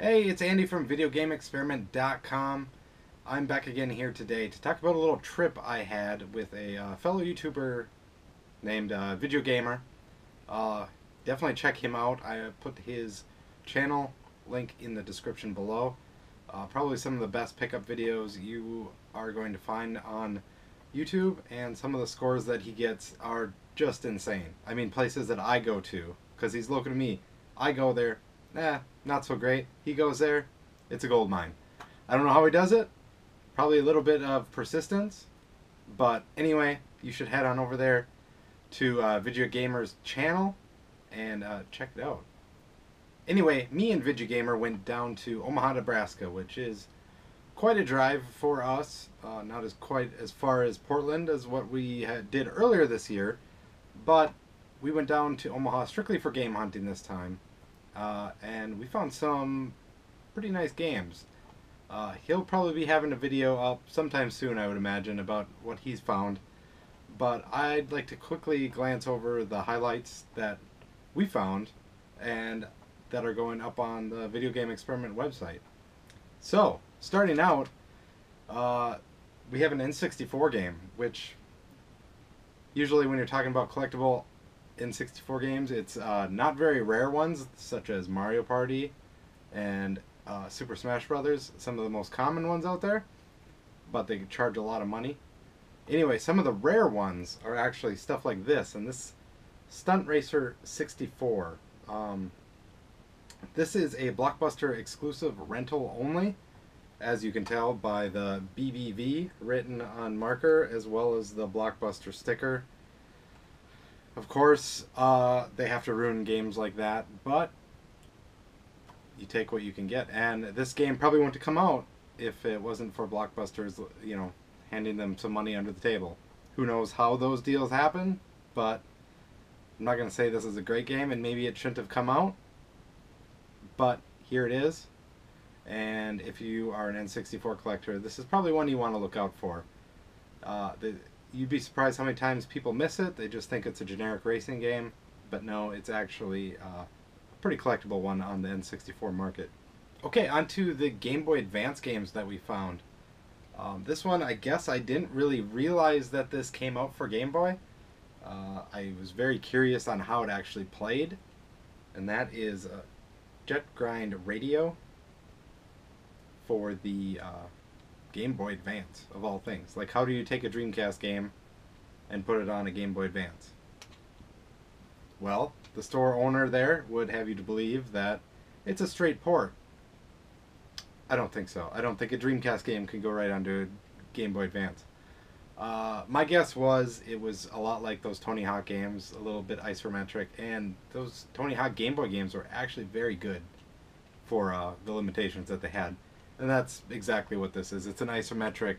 Hey, it's Andy from VideoGameExperiment.com. I'm back again here today to talk about a little trip I had with a fellow YouTuber named Vidja Gamer. Definitely check him out. I put his channel link in the description below. Probably some of the best pickup videos you are going to find on YouTube, and some of the scores that he gets are just insane. I mean, places that I go to, because he's local to me. I go there, not so great. He goes there, it's a gold mine. I don't know how he does it. Probably a little bit of persistence. But anyway, you should head on over there to Vidja Gamer's channel and check it out. Anyway, me and Vidja Gamer went down to Omaha, Nebraska, which is quite a drive for us. Not as quite as far as Portland as what we did earlier this year, but we went down to Omaha strictly for game hunting this time, and we found some pretty nice games. He'll probably be having a video up sometime soon, I would imagine, about what he's found. But I'd like to quickly glance over the highlights that we found and that are going up on the Video Game Experiment website. So, starting out, we have an N64 game, which usually when you're talking about collectible N64 games, it's not very rare ones, such as Mario Party and Super Smash Brothers, some of the most common ones out there, but they charge a lot of money. Anyway, some of the rare ones are actually stuff like this, and this Stunt Racer 64. This is a Blockbuster exclusive rental only, as you can tell by the BBV written on marker, as well as the Blockbuster sticker. Of course, they have to ruin games like that, but you take what you can get. And this game probably wouldn't have come out if it wasn't for Blockbusters, you know, handing them some money under the table. Who knows how those deals happen, but I'm not going to say this is a great game and maybe it shouldn't have come out, but here it is. And if you are an N64 collector, this is probably one you want to look out for. You'd be surprised how many times people miss it. They just think it's a generic racing game, but no, it's actually a pretty collectible one on the N64 market. Okay, on to the Game Boy Advance games that we found. This one, I guess I didn't really realize that this came out for Game Boy. I was very curious on how it actually played, and that is Jet Grind Radio for the Game Boy Advance, of all things. Like, how do you take a Dreamcast game and put it on a Game Boy Advance? Well, the store owner there would have you to believe that it's a straight port. I don't think so. I don't think a Dreamcast game can go right onto a Game Boy Advance. My guess was it was a lot like those Tony Hawk games, a little bit isometric, and those Tony Hawk Game Boy games were actually very good for the limitations that they had. And that's exactly what this is. It's an isometric,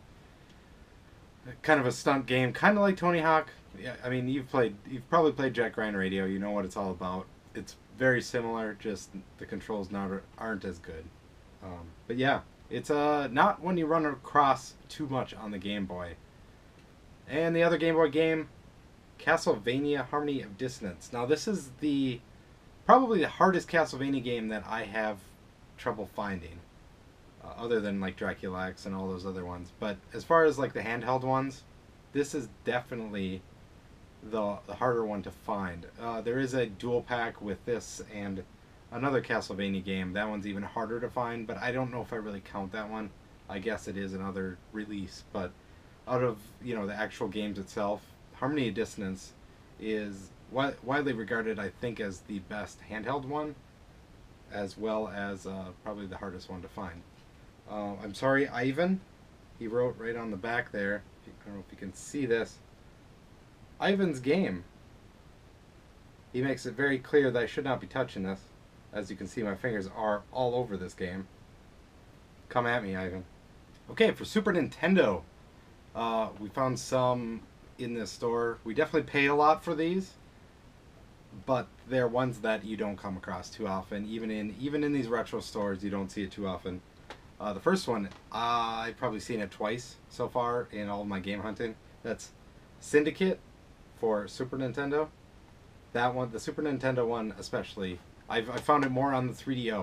kind of a stunt game, kind of like Tony Hawk. Yeah, I mean, you've probably played Jet Grind Radio. You know what it's all about. It's very similar, just the controls aren't as good. But yeah, it's not one you run across too much on the Game Boy. And the other Game Boy game, Castlevania Harmony of Dissonance. Now this is probably the hardest Castlevania game that I have trouble finding. Other than like Dracula X and all those other ones. But as far as like the handheld ones, this is definitely the harder one to find. There is a dual pack with this and another Castlevania game. That one's even harder to find, but I don't know if I really count that one. I guess it is another release, but out of, you know, the actual games itself, Harmony of Dissonance is widely regarded, I think, as the best handheld one, as well as probably the hardest one to find. I'm sorry, Ivan. He wrote right on the back there. I don't know if you can see this. Ivan's game. He makes it very clear that I should not be touching this. As you can see, my fingers are all over this game. Come at me, Ivan. Okay, for Super Nintendo, we found some in this store. We definitely paid a lot for these, but they're ones that you don't come across too often. Even in these retro stores, you don't see it too often. The first one, I've probably seen it twice so far in all of my game hunting. That's Syndicate for Super Nintendo. That one, the Super Nintendo one especially, I found it more on the 3DO.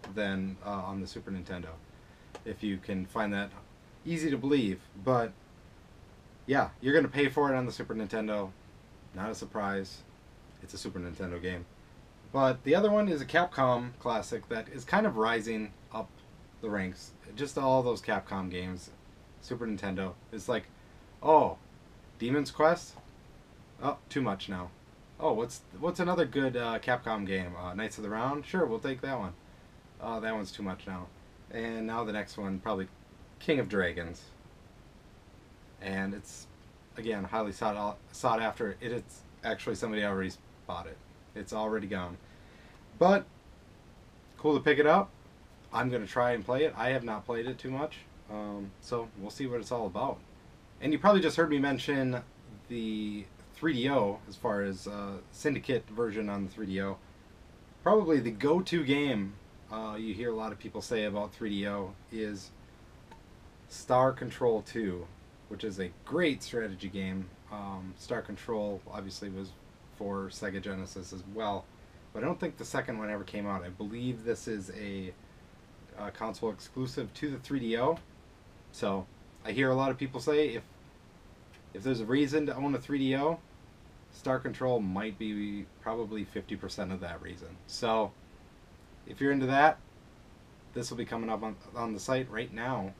than on the Super Nintendo, if you can find that easy to believe. But yeah, you're going to pay for it on the Super Nintendo. Not a surprise. It's a Super Nintendo game. But the other one is a Capcom classic that is kind of rising up the ranks. Just all those Capcom games, Super Nintendo. It's like, oh, Demon's Quest? Oh, too much now. Oh, what's another good Capcom game? Knights of the Round? Sure, we'll take that one. Oh, that one's too much now. And now the next one, probably King of Dragons. And it's, again, highly sought after. It's actually somebody already bought it. It's already gone. But, cool to pick it up. I'm going to try and play it. I have not played it too much. So, we'll see what it's all about. And you probably just heard me mention the 3DO as far as Syndicate version on the 3DO. Probably the go-to game you hear a lot of people say about 3DO is Star Control 2, which is a great strategy game. Star Control obviously was for Sega Genesis as well, but I don't think the second one ever came out. I believe this is a console exclusive to the 3DO. So I hear a lot of people say if there's a reason to own a 3DO, Star Control might be probably 50% of that reason. So if you're into that, this will be coming up on the site right now.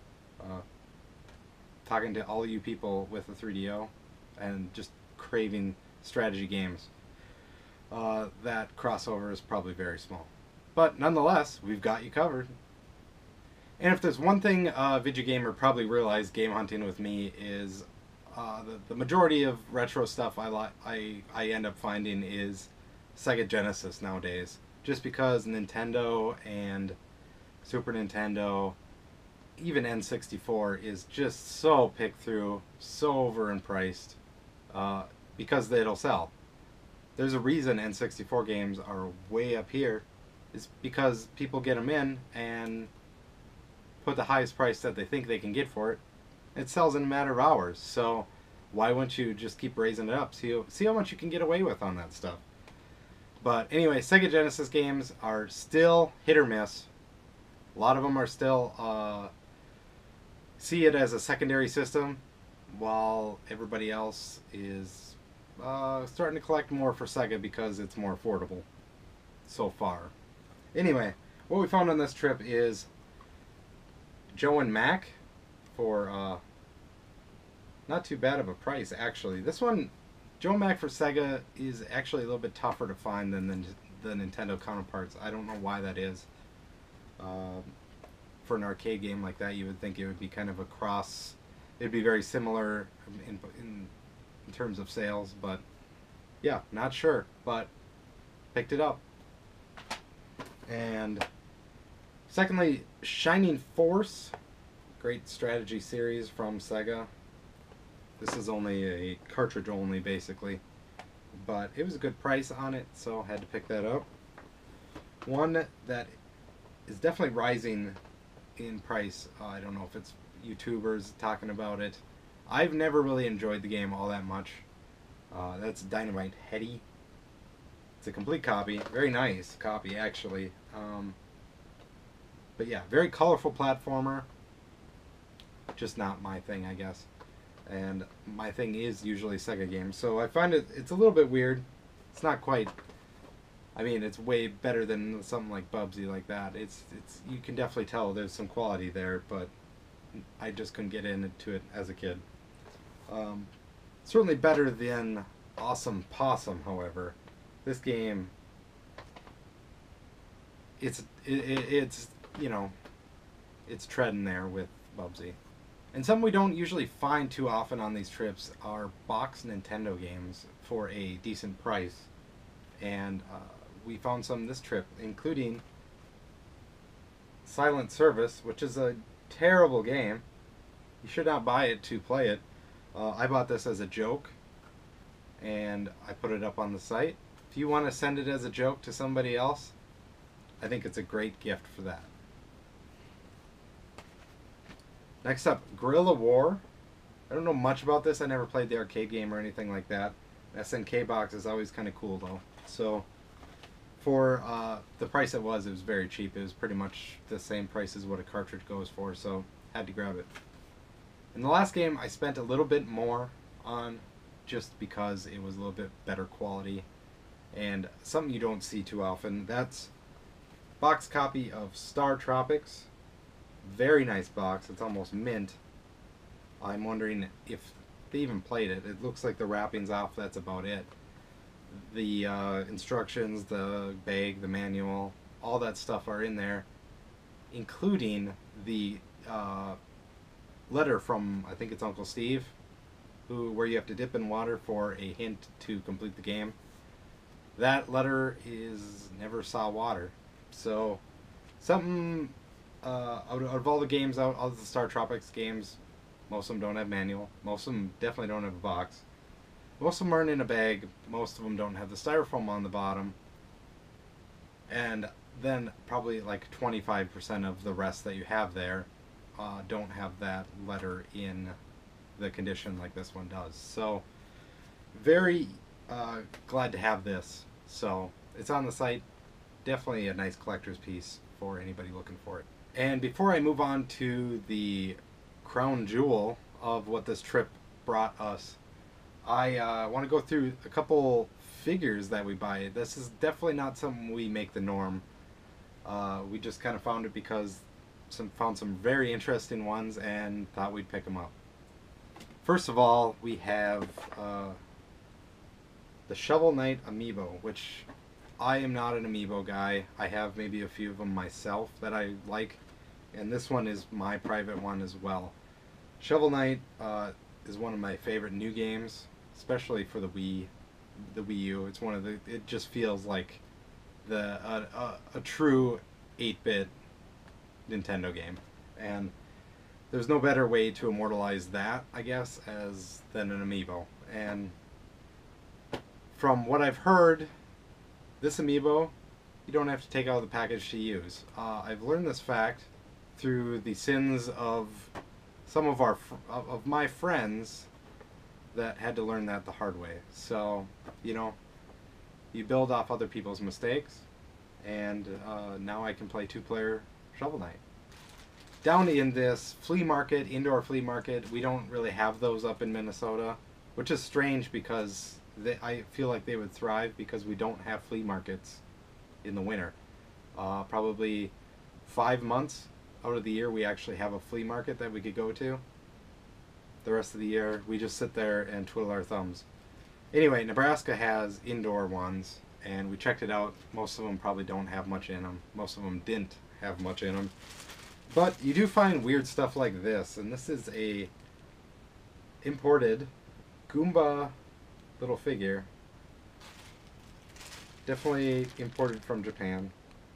Talking to all you people with a 3DO and just craving strategy games. That crossover is probably very small. But nonetheless, we've got you covered. And if there's one thing Vidja Gamer probably realized game hunting with me is the majority of retro stuff I end up finding is Sega Genesis nowadays. Just because Nintendo and Super Nintendo, even N64, is just so picked through, so overpriced, because it'll sell. There's a reason N64 games are way up here. It's because people get them in and put the highest price that they think they can get for it. It sells in a matter of hours. So why wouldn't you just keep raising it up? See how much you can get away with on that stuff. But anyway, Sega Genesis games are still hit or miss. A lot of them are still see it as a secondary system, while everybody else is starting to collect more for Sega because it's more affordable so far. Anyway, what we found on this trip is Joe and Mac for not too bad of a price, actually. This one, Joe and Mac for Sega, is actually a little bit tougher to find than the Nintendo counterparts. I don't know why that is. For an arcade game like that, you would think it would be kind of a cross. It'd be very similar in terms of sales, but yeah, not sure. But picked it up. And secondly, Shining Force, great strategy series from Sega. This is only a cartridge only, basically, but it was a good price on it, so I had to pick that up. One that is definitely rising in price. I don't know if it's YouTubers talking about it. I've never really enjoyed the game all that much. That's Dynamite Headdy. It's a complete copy. Very nice copy, actually. But yeah, very colorful platformer. Just not my thing, I guess. And my thing is usually Sega games. So I find it's a little bit weird. It's not quite... I mean, it's way better than something like Bubsy like that. It's you can definitely tell there's some quality there, but I just couldn't get into it as a kid. Certainly better than Awesome Possum, however. This game, it's you know, it's treading there with Bubsy. And some we don't usually find too often on these trips are box Nintendo games for a decent price. And we found some this trip, including Silent Service, which is a terrible game. You should not buy it to play it. I bought this as a joke, and I put it up on the site. If you want to send it as a joke to somebody else, I think it's a great gift for that. Next up, Guerrilla War. I don't know much about this. I never played the arcade game or anything like that. SNK box is always kind of cool, though. So, For the price it was very cheap. It was pretty much the same price as what a cartridge goes for, so had to grab it. In the last game, I spent a little bit more on, just because it was a little bit better quality and something you don't see too often. That's box copy of Star Tropics. Very nice box. It's almost mint. I'm wondering if they even played it. It looks like the wrapping's off. That's about it. The instructions, the bag, the manual, all that stuff are in there, including the letter from, I think it's Uncle Steve, where you have to dip in water for a hint to complete the game. That letter never saw water. So something out of all the games, out of the Star Tropics games, most of them don't have manual. Most of them definitely don't have a box. Most of them aren't in a bag. Most of them don't have the styrofoam on the bottom. And then probably like 25% of the rest that you have there don't have that letter in the condition like this one does. So very glad to have this. So it's on the site. Definitely a nice collector's piece for anybody looking for it. And before I move on to the crown jewel of what this trip brought us, I want to go through a couple figures that we buy. This is definitely not something we make the norm. We just kind of found it because found some very interesting ones and thought we'd pick them up. First of all, we have the Shovel Knight amiibo, which I am not an amiibo guy. I have maybe a few of them myself that I like, and this one is my private one as well. Shovel Knight is one of my favorite new games, especially for the Wii U. It's one of the. It just feels like a true 8-bit Nintendo game, and there's no better way to immortalize that, I guess, than an amiibo. And from what I've heard, this amiibo, you don't have to take out the package to use. I've learned this fact through the sins of some of my friends that had to learn that the hard way. So, you build off other people's mistakes, and now I can play 2-player Shovel Knight. Down in this flea market, indoor flea market, we don't really have those up in Minnesota, which is strange because I feel like they would thrive because we don't have flea markets in the winter. Probably 5 months out of the year we actually have a flea market that we could go to. The rest of the year we just sit there and twiddle our thumbs. Anyway, Nebraska has indoor ones, and we checked it out. Most of them probably don't have much in them. Most of them didn't have much in them. But you do find weird stuff like this, and this is a imported Goomba little figure. Definitely imported from Japan.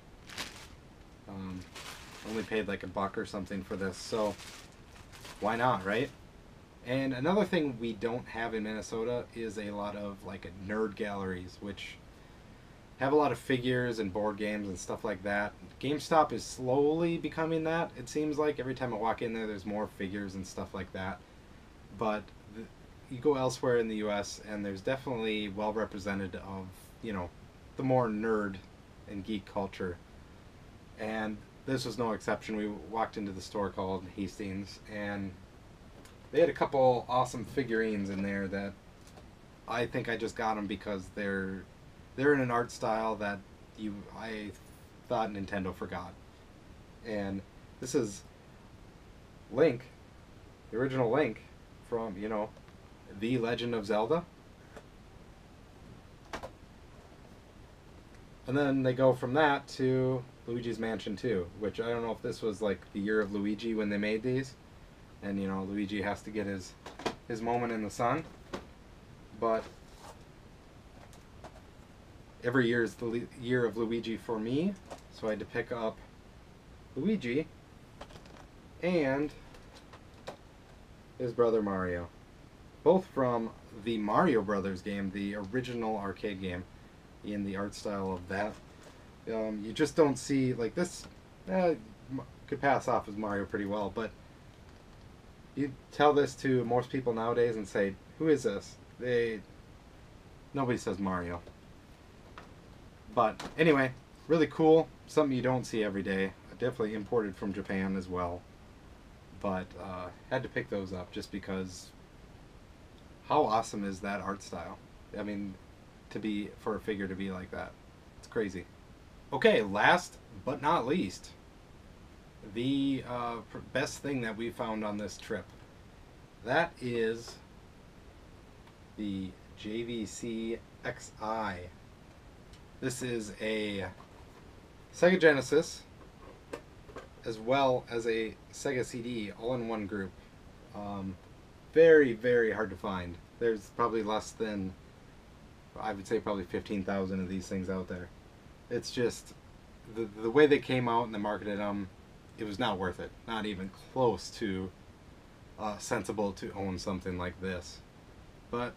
Only paid like $1 or something for this, so why not, right? And another thing we don't have in Minnesota is a lot of like nerd galleries, which have a lot of figures and board games and stuff like that. GameStop is slowly becoming that. It seems like every time I walk in there, there's more figures and stuff like that. But you go elsewhere in the U.S. and there's definitely well represented of, the more nerd and geek culture. And this was no exception. We walked into the store called Hastings, and they had a couple awesome figurines in there that I think I just got them because they're in an art style that I thought Nintendo forgot. And this is Link, the original Link from, The Legend of Zelda. And then they go from that to Luigi's Mansion 2, which I don't know if this was like the year of Luigi when they made these. And, Luigi has to get his moment in the sun. But every year is the year of Luigi for me, so I had to pick up Luigi and his brother Mario. Both from the Mario Brothers game, the original arcade game, in the art style of that. You just don't see, like this, could pass off as Mario pretty well, but you tell this to most people nowadays and say, who is this? Nobody says Mario. But anyway, really cool. Something you don't see every day. Definitely imported from Japan as well. But had to pick those up just because how awesome is that art style? I mean, for a figure to be like that. It's crazy. Okay, last but not least, the best thing that we found on this trip. That is the JVC XI. This is a Sega Genesis as well as a Sega CD all in one group. Very, very hard to find. There's probably less than, I would say probably 15,000 of these things out there. It's just, the way they came out and they marketed them, it was not worth it. Not even close to sensible to own something like this. But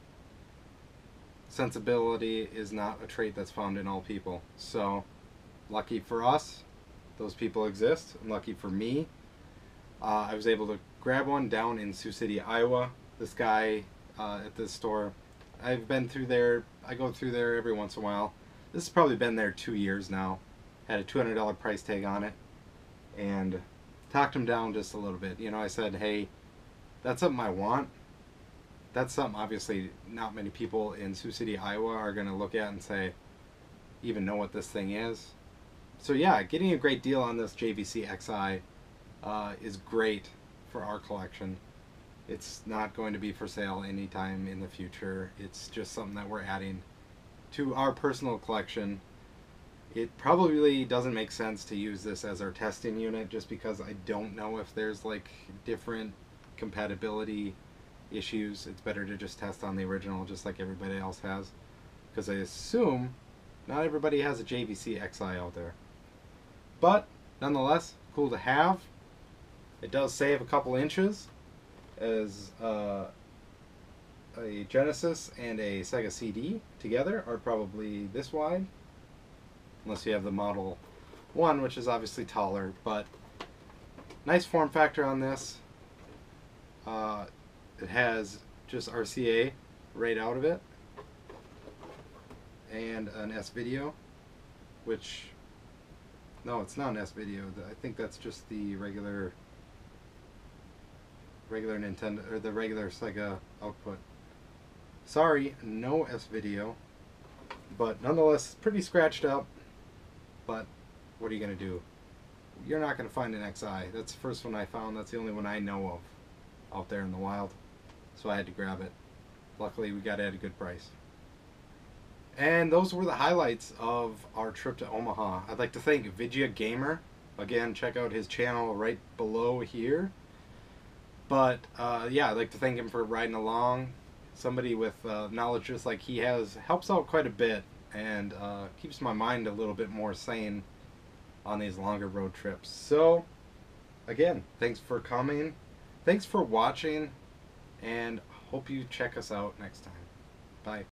sensibility is not a trait that's found in all people. So, lucky for us, those people exist. And lucky for me, I was able to grab one down in Sioux City, Iowa. This guy at this store, I've been through there. I go through there every once in a while. This has probably been there 2 years now. Had a $200 price tag on it, and talked him down just a little bit. You know, I said, hey, that's something I want. That's something obviously not many people in Sioux City, Iowa are going to look at and say, even know what this thing is. So yeah, getting a great deal on this JVC XI is great for our collection. It's not going to be for sale anytime in the future. It's just something that we're adding to our personal collection. It probably doesn't make sense to use this as our testing unit just because I don't know if there's like different compatibility issues. It's better to just test on the original just like everybody else has, because I assume not everybody has a JVC XI out there. But nonetheless, cool to have. It does save a couple inches, as a Genesis and a Sega CD together are probably this wide, unless you have the Model 1, which is obviously taller. But nice form factor on this. It has just RCA right out of it, and an S-Video, which, no, it's not an S-Video. I think that's just the regular Nintendo, or the regular Sega output. Sorry, no S-Video, but nonetheless pretty scratched up. But what are you gonna do? You're not gonna find an XI. That's the first one I found. That's the only one I know of out there in the wild, so I had to grab it. Luckily we got it at a good price. And those were the highlights of our trip to Omaha. I'd like to thank Vidja Gamer. Again, check out his channel right below here. But yeah, I'd like to thank him for riding along. Somebody with knowledge just like he has helps out quite a bit, and keeps my mind a little bit more sane on these longer road trips. So again, thanks for coming, thanks for watching, and hope you check us out next time. Bye.